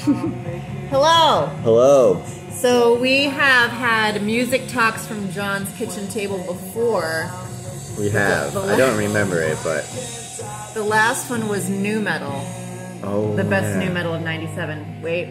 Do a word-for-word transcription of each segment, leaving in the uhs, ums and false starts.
Hello. Hello. So we have had music talks from John's kitchen table before. We have. The, the I don't remember it, but the last one was nu metal. Oh. The best yeah. nu metal of ninety-seven. Wait.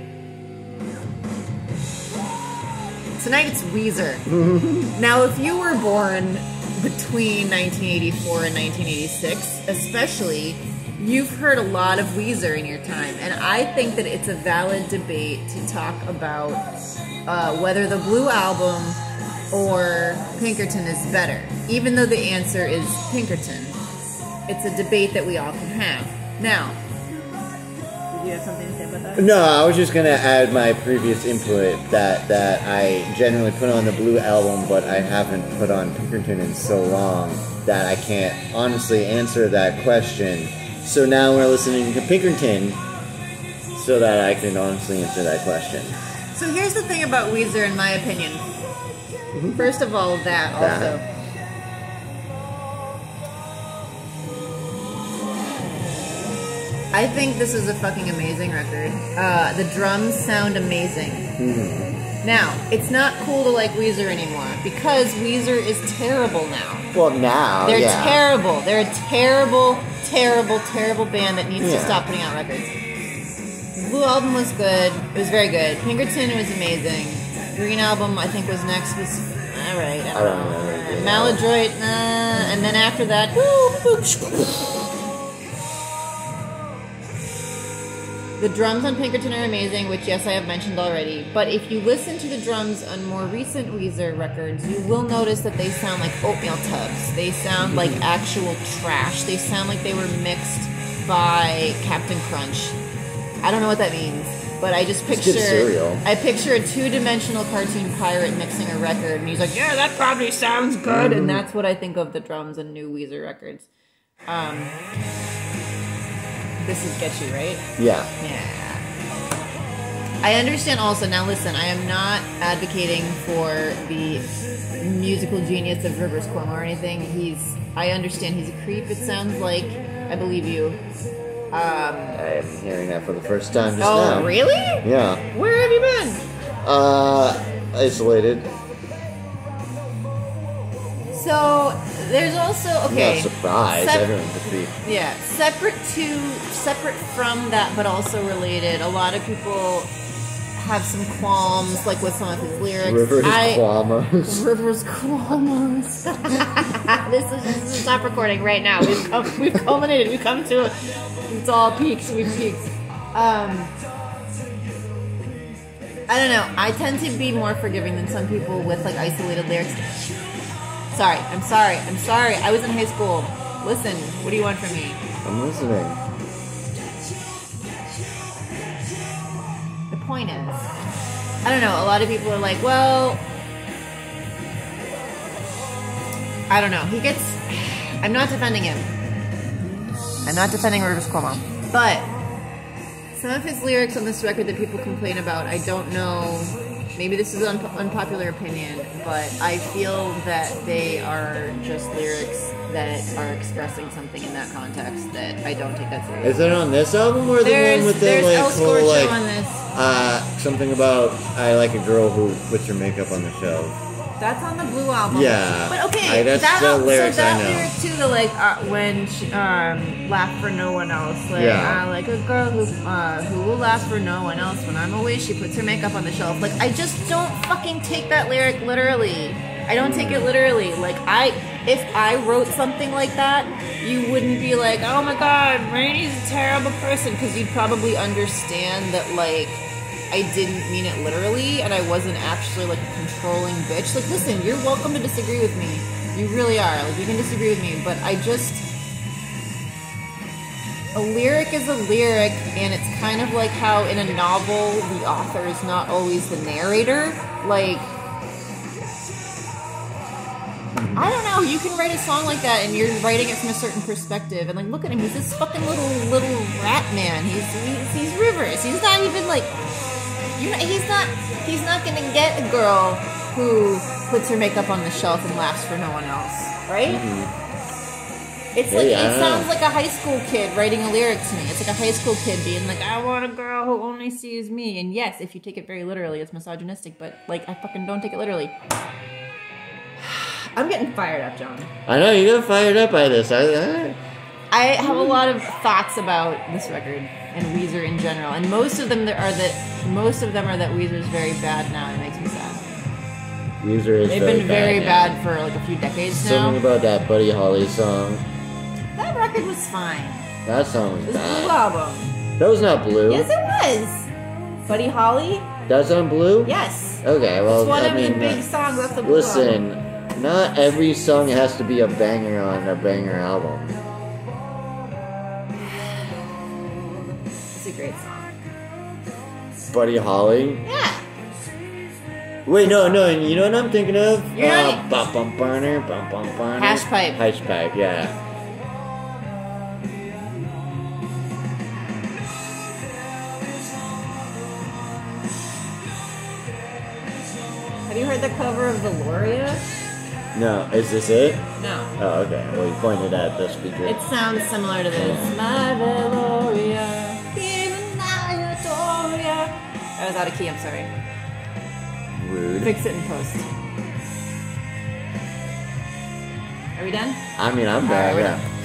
Tonight it's Weezer. Now, if you were born between nineteen eighty-four and nineteen eighty-six, especially, you've heard a lot of Weezer in your time, and I think that it's a valid debate to talk about uh, whether the Blue Album or Pinkerton is better, even though the answer is Pinkerton. It's a debate that we all can have. Now, did you have something to say about that? No, I was just gonna add my previous input that that I generally put on the Blue Album, but I haven't put on Pinkerton in so long that I can't honestly answer that question. So now we're listening to Pinkerton so that I can honestly answer that question. So here's the thing about Weezer, in my opinion. First of all, that also. That. I think this is a fucking amazing record. Uh, the drums sound amazing. Mm-hmm. Now, it's not cool to like Weezer anymore because Weezer is terrible now. Well, now, They're yeah. terrible. They're a terrible, terrible, terrible band that needs yeah. to stop putting out records. The Blue Album was good. It was very good. Pinkerton was amazing. Green Album, I think, was next. Was alright. I I don't know. Maladroit, nah. And then after that, woo, woo, the drums on Pinkerton are amazing, which, yes, I have mentioned already. But if you listen to the drums on more recent Weezer records, you will notice that they sound like oatmeal tubs. They sound like actual trash. They sound like they were mixed by Captain Crunch. I don't know what that means, but I just picture I picture a two-dimensional cartoon pirate mixing a record, and he's like, "Yeah, that probably sounds good," and that's what I think of the drums on new Weezer records. Um, this is Get You, right? Yeah. Yeah. I understand also, now listen, I am not advocating for the musical genius of Rivers Cuomo or anything. He's, I understand he's a creep, it sounds like. I believe you. Um, I'm hearing that for the first time just oh, now. Oh, really? Yeah. Where have you been? Uh, isolated. So, there's also, okay. No surprise, sep- everyone's a creep. Yeah, separate to, separate from that, but also related, a lot of people have some qualms, like with some of his lyrics. Rivers I, Cuomo. Rivers Cuomo. this, is, this is stop recording right now. We've, come, we've culminated. We've come to, it's all peaks. We've peaked. Um, I don't know. I tend to be more forgiving than some people with like isolated lyrics. Sorry. I'm sorry. I'm sorry. I was in high school. Listen. What do you want from me? I'm listening. Point is, I don't know, a lot of people are like, well, I don't know, he gets, I'm not defending him, I'm not defending Rivers Cuomo, but some of his lyrics on this record that people complain about, I don't know, maybe this is an un- unpopular opinion, but I feel that they are just lyrics that are expressing something in that context that I don't take that seriously. Is it on this album or the there's, one with the there's like El whole Scorcho like on this. uh something about I like a girl who puts her makeup on the shelf? That's on the Blue Album. Yeah, but okay, I, that's that, the lyrics so that I know. lyric too, the like uh, when she, um, laugh for no one else. Like Yeah. I like a girl who uh, who will laugh for no one else. When I'm away, she puts her makeup on the shelf. Like I just don't fucking take that lyric literally. I don't take it literally. Like I, if I wrote something like that, you wouldn't be like, oh my god, Rainy's a terrible person, because you'd probably understand that like I didn't mean it literally, and I wasn't actually like a controlling bitch. Like, listen, you're welcome to disagree with me. You really are. Like, you can disagree with me, but I just, a lyric is a lyric, and it's kind of like how in a novel the author is not always the narrator. Like, I don't know, you can write a song like that and you're writing it from a certain perspective, and like, look at him, he's this fucking little little rat man. He's he's, he's Rivers. He's not even like, you know, he's not he's not gonna get a girl who puts her makeup on the shelf and laughs for no one else, right? Mm-hmm. It's Maybe, like I it don't sounds know. like a high school kid writing a lyric to me. It's like a high school kid being like, "I want a girl who only sees me." And yes, if you take it very literally, it's misogynistic. But like, I fucking don't take it literally. I'm getting fired up, John. I know you got fired up by this. I, I, I have a lot of thoughts about this record and Weezer in general, and most of them are that most of them are that Weezer's very bad now. It makes me sad. Weezer is They've very been very bad, bad for like a few decades now. Something about that Buddy Holly song. That record was fine. That song was It was a bad. Blue album. That was not Blue. Yes, it was. Buddy Holly. That's on Blue? Yes. Okay, well, It's one I of mean, the big uh, songs off the Blue album. listen, not every song has to be a banger on a banger album. It's a great song. Buddy Holly? Yeah. Wait, no, no, you know what I'm thinking of? You're uh, not- bum, bum, burner, bum, bum, burner. Hash Pipe. Hash Pipe, yeah. Have you heard the cover of Veloria? No, is this it? No. Oh, okay. Well, you pointed at the speaker. It sounds similar to this. My Veloria, even my Adoria. I was out of key, I'm sorry. Rude. Fix it in post. Are we done? I mean, I'm All right, bad, we're yeah. done.